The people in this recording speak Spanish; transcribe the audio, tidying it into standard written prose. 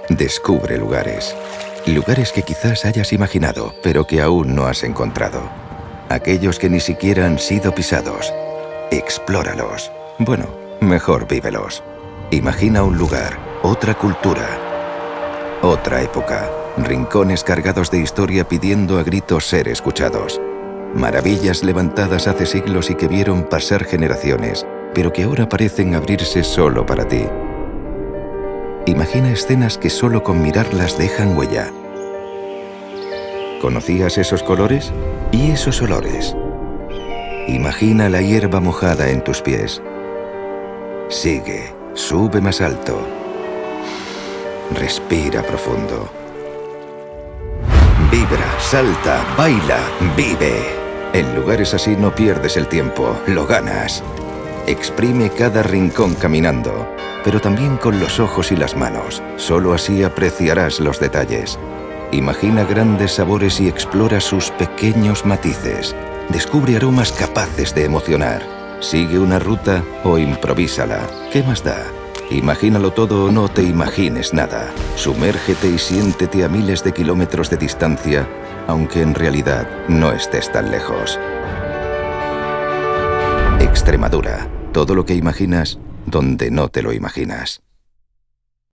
Descubre lugares. Lugares que quizás hayas imaginado, pero que aún no has encontrado. Aquellos que ni siquiera han sido pisados. Explóralos. Bueno, mejor vívelos. Imagina un lugar, otra cultura, otra época. Rincones cargados de historia pidiendo a gritos ser escuchados. Maravillas levantadas hace siglos y que vieron pasar generaciones, pero que ahora parecen abrirse solo para ti. Imagina escenas que solo con mirarlas dejan huella. ¿Conocías esos colores? ¿Y esos olores? Imagina la hierba mojada en tus pies. Sigue, sube más alto. Respira profundo. Vibra, salta, baila, vive. En lugares así no pierdes el tiempo, lo ganas. Exprime cada rincón caminando, pero también con los ojos y las manos. Solo así apreciarás los detalles. Imagina grandes sabores y explora sus pequeños matices. Descubre aromas capaces de emocionar. Sigue una ruta o improvísala. ¿Qué más da? Imagínalo todo o no te imagines nada. Sumérgete y siéntete a miles de kilómetros de distancia, aunque en realidad no estés tan lejos. Extremadura. Todo lo que imaginas, donde no te lo imaginas.